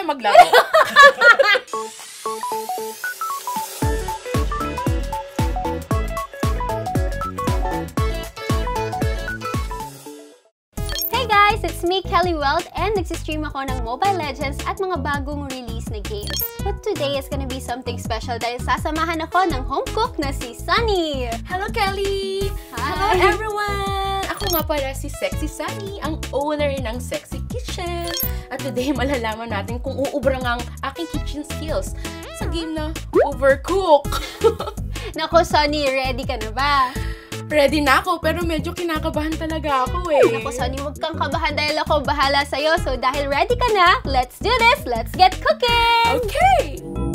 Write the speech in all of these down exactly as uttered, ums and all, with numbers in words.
kaya maglaro? Hey guys! It's me, Kelly Welt, and nagsistream ako ng Mobile Legends at mga bagong release na games. But today is gonna be something special dahil sasamahan ako ng home cook na si Sunny! Hello, Kelly! Hi! Hello, everyone! Ako nga pala si Sexy Sunny, ang owner ng Sexy Kitchen. At today, malalaman natin kung uubrang ang aking kitchen skills sa game na Overcooked. Nako, Sunny, ready ka na ba? Ready na ako, pero medyo kinakabahan talaga ako eh. Nako, Sunny, huwag kang kabahan dahil ako bahala sa'yo. So, dahil ready ka na, let's do this! Let's get cooking! Okay!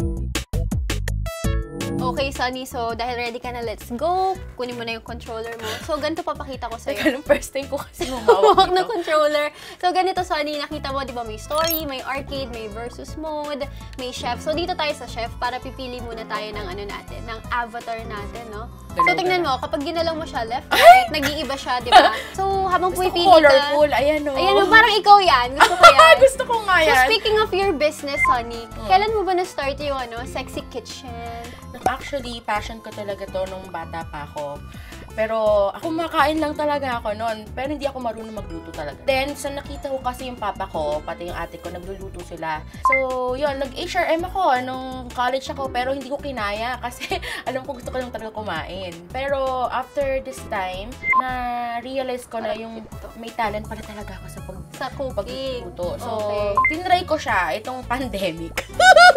Okay, Sunny. So, dahil ready ka na, let's go. Kunin mo na yung controller mo. So, ganito papakita ko sa'yo. Teka, first time ko kasi humawak na controller. So, ganito, Sunny. Nakita mo, di ba, may story, may arcade, may versus mode, may chef. So, dito tayo sa chef para pipili muna tayo ng ano natin, ng avatar natin, no? So, tingnan mo, kapag ginalang mo siya left, right, nag-iiba siya, di ba? So, habang pumipili ka... colorful, ayan o. Ayan o, parang ikaw yan. Gusto ko yan. Gusto ko nga yan. So, speaking of your business, Sunny, hmm. kailan mo ba na-start yung ano, Sexy Kitchen? Actually, passion ko talaga to nung bata pa ako. Pero ako makain lang talaga ako noon. Pero hindi ako marunong magluto talaga. Then, sa nakita ko kasi yung papa ko, pati yung ate ko, nagluluto sila. So, yun, nag-H R M ako nung college ako. Pero hindi ko kinaya kasi alam ko gusto ko lang talaga kumain. Pero after this time, na-realize ko na yung may talent pala talaga ako sa pag sa cooking. Pagluto. So, okay. tinry ko siya itong pandemic.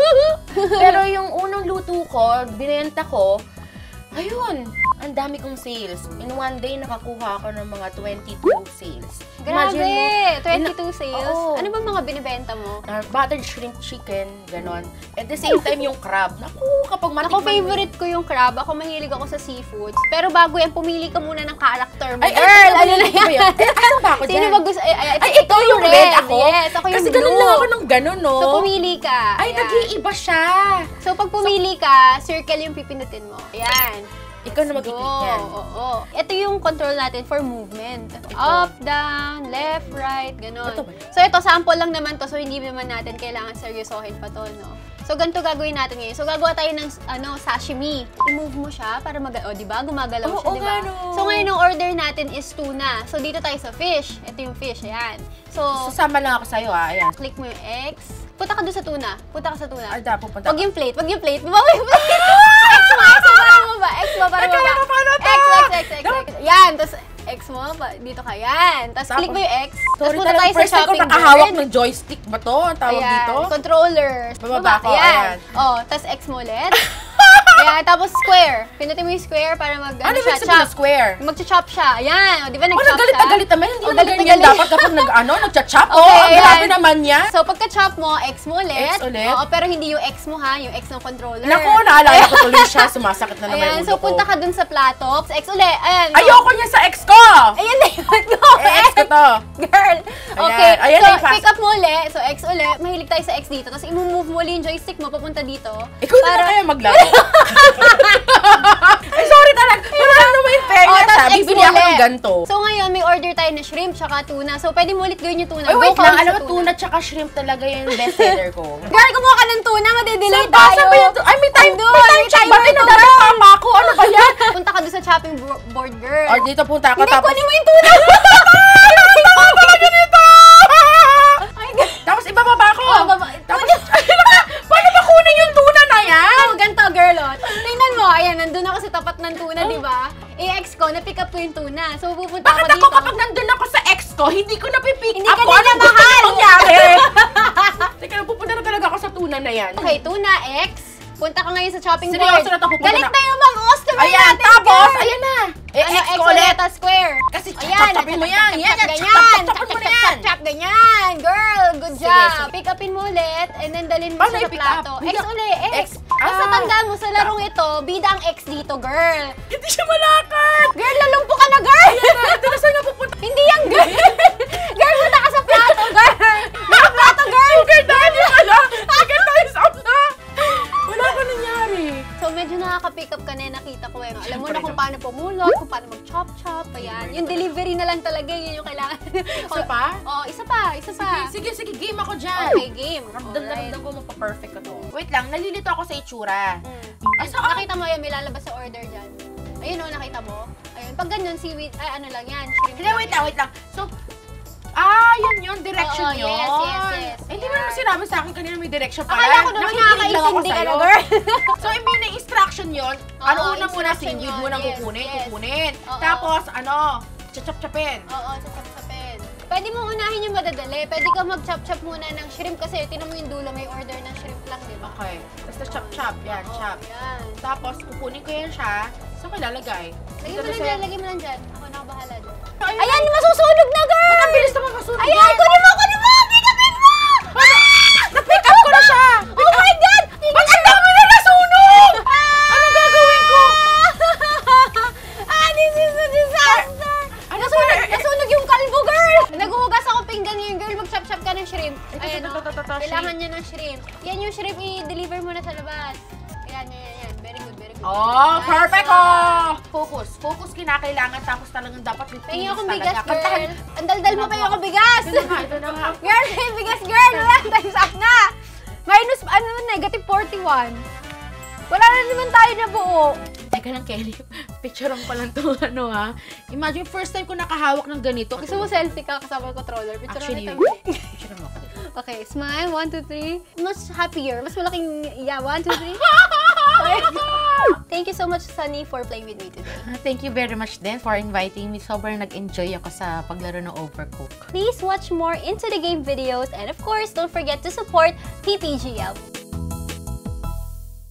Pero yung unang luto ko, binenta ko, ayun, ang dami kong sales. In one day, nakakuha ako ng mga twenty-two sales. Grabe! Mo, twenty-two sales? Oo. Ano ba mga binibenta mo? Uh, buttered shrimp chicken, ganon. At the same time, yung crab. Naku, kapag matikman Ako, favorite ko yung crab. Ako, mahilig ako sa seafoods. Pero bago yan, pumili ka muna ng character mo. Ay, girl, ano na yan? Eh, ano ba ako dyan? Sino ba gusto? Ay, ay, ay ito yung red, red ako? Yes, ako yung kasi blue. ganun lang ako ng ganon, no? So, pumili ka. Ay, nag-iiba siya. So, pag pumili ka, circle yung pipindutin mo. Ayan. Ikaw na mag-i-click yan. Oo, oo. Ito yung control natin for movement. Ito. Up, down, left, right, gano'n. So, ito, sample lang naman to. So, hindi naman natin kailangan seryosohin pa to, no? So, ganito gagawin natin ngayon. So, gagawa tayo ng ano, sashimi. I-move mo siya para mag... O, diba? Gumagalaw oh, siya, oh, diba? Gano. So, ngayon, yung order natin is tuna. So, dito tayo sa fish. Ito yung fish, ayan. So, sasama lang ako sa'yo, ah. Ayan. Click mo yung X. Punta ka doon sa tuna. Punta ka sa tuna. Ay, da, pupunta Wag yung plate. Wag yung plate. Wag yung plate. X mo, X mo, para mo ba? X mo, para mo ba? X, X, X, X, X. Yan, tapos X mo, dito ka. Yan. Tapos click mo yung X. Tapos punta tayo sa shopping board. Nakahawak ng joystick ba to? Ang tawag dito? Controller. Bababa ko, ayan. Oh, tapos X mo ulit. Ayan, tapos square. Pinutin mo yung square para mag, ano, ano siya, chop. Square? Mag-chop siya. Ayan. O, di ba nag-chop siya? Oh, nagalit na galit naman. Hindi oh, na ganyan dapat kapag nag-ano, nag-chop. Okay, oh, ang grabe naman niya. So, pagka-chop mo, X mo ulit. X ulit. Oo, pero hindi yung X mo ha, yung X ng controller. Naku, naalala ko tuloy siya. Sumasakit na naman ayan, yung ulo so, ko. punta ka dun sa plato. X ulit. Ayan. Ayoko niya sa X ko! Ayan na yun. Go, eh, X ko to. Girl. Okay. Ayan, so, ayan, pick up mo ulit. So, X ulit. Mahilig tayo sa X dito. Tapos, i-move mo ulit yung joystick mo papunta dito. Ikaw para... na kaya maglaro. Ay, sorry talaga. Wala naman yung fairness. Oh, ha? Bibili ako ng ganito. So, ngayon, may order tayo na shrimp tsaka tuna. So, pwede mo ulit gawin yung tuna. Ay, wait Go lang. sa Alam mo, tuna tsaka shrimp talaga yung best seller ko. Girl, kumuha ka ng tuna. Madidelay Saan tayo. Saan ba yung tuna? Ay, may time. Andun, May time check. Ba't pinadala tama ako? Ano ba yan? Punta ka doon sa chopping board, girl. O, dito punta ako. Hindi, tapos... kunin mo yung tuna. Tama talaga nito! Tapos ibababa ko. Oh, baba. Tapos, paano ba kunin yung tuna na yan? Oh, ganito, girl. Oh. Tingnan mo. Ayan, nandun ako sa tapat ng tuna, di ba? I-X ko, na-pick up ko yung tuna. So, pupunta ako Bakit dito. ako kapag nandun ako sa ex ko, hindi ko napipick Hindi up ka ko? nila Anong gusto mahal. mong mangyari? Teka, pupunta na talaga ako sa tuna na yan. Okay, tuna, X. Punta ka ngayon sa chopping board. Seryoso na to, pupunta Galit na. na yung mga customer Ayan, natin, tapos, girl. ayan na. Eh, Ano, X X ko ulit. ulit, square. Kasi Ayan, chop-chopin mo yan. Yan, yan, ganyan. chop-chopin mo na yan. Chop, ganyan. Girl, good Sige, job. sige. Pick upin mo ulit, and then dalhin mo Paano siya sa i-pick up? plato. X Hindi- ulit, X. X. Basta Ah. tandaan mo, sa larong ito, bida ang X dito, girl. Hindi siya malakad. Girl, lalumpo ka na, girl. Ito na saan nga pupunta? Hindi yan, girl. Girl, punta ka sa plato, girl. Girl, plato, girl. Girl, dahil yung ala. Sige tayo sa una. Wala ko nangyari. So, medyo nakaka-pick up ka na, nakita ko eh. Alam mo na Siyempre, kung no. paano pumulot, kung paano mag-chop-chop, ayan. Yung delivery na lang talaga, yun yung kailangan. Isa pa? Oo, isa pa, isa pa. Sige, sige, sige, game ako dyan. na. Okay, game. Ramdam na ramdam ko mapaperfect ka to. Wait lang, nalilito ako sa itsura. Mm. Ay, saan? Nakita mo yan, may lalabas sa order dyan. Ayun o, nakita mo? Ayun, pag ganyan, seaweed, ay ano lang yan, shrimp Hindi, wait lang, wait lang. So, ah, yun yun, direction Oo, yun. yes, yes, yes. Eh, hindi mo naman sinabi sa akin kanina may direction pala. Akala ko naman Nakikinig lang ako nakakaintindi ka sa'yo. na, girl. So, I mean, yung instruction yun, Oo, ano una muna, instruction seaweed yun, mo nang yes, kukunin, yes. kukunin. Oo. Tapos, ano, chachap-chapin. Oo, chachap-chapin. Pwede mo unahin yung madadali. Pwede ka mag-chop-chop muna ng shrimp kasi tinan mo yung dulo, may order ng shrimp lang, di ba? Okay. Tapos, chop-chop. Yan, Oo, chop. yan. Tapos, kukunin ko yan siya. Saan ko ilalagay? Lagyan Dito mo lang sa- dyan, lagyan mo lang dyan. Ako na ako bahala dyan. Ayun. Ayan, masusunog na, girl! Ba't ang bilis naman masunog? Ayan, kunin mo, kunin mo! Pick upin mo! Na-pick up ko na siya! Oh my God! Ba't ang dami na nasunog? Anong gagawin ko? Ah, this is a disaster! Ano Nasunog, ba? nasunog yung kalbo, girl! Naghuhugas ako pinggan ngayon, girl. Mag-chop-chop ka ng shrimp. Ito, Ayan, ito, oh. ito, ito, ito, Kailangan niya ng shrimp. Yan yung shrimp, i-deliver mo na sa labas. Ayan, yan, yan, yan. Very good, very good. Oh, Nice perfect one. oh! Focus. Focus kinakailangan tapos talagang dapat Pengi fifteen akong talaga. bigas, girl. Kantahan. Ang daldal mo, pengi akong bigas. Ito na nga, ito na nga. Girl, may bigas, girl. Wala, time's up na. Minus, ano, negative forty-one. Wala na naman tayo na buo. Teka lang, Kelly. Picturean ko lang to, ano ha. Imagine, first time ko nakahawak ng ganito. Gusto mo selfie ka kasama yung controller? Picture Actually, na picture mo ako dito. Okay, smile. One, two, three. Mas happier. Mas malaking, yeah, one, two, three. Thank you so much, Sunny, for playing with me today. Ah, Thank you very much din for inviting me. Sobrang nag-enjoy ako sa paglaro ng Overcooked. Please watch more Into the Game videos and of course, don't forget to support P P G L.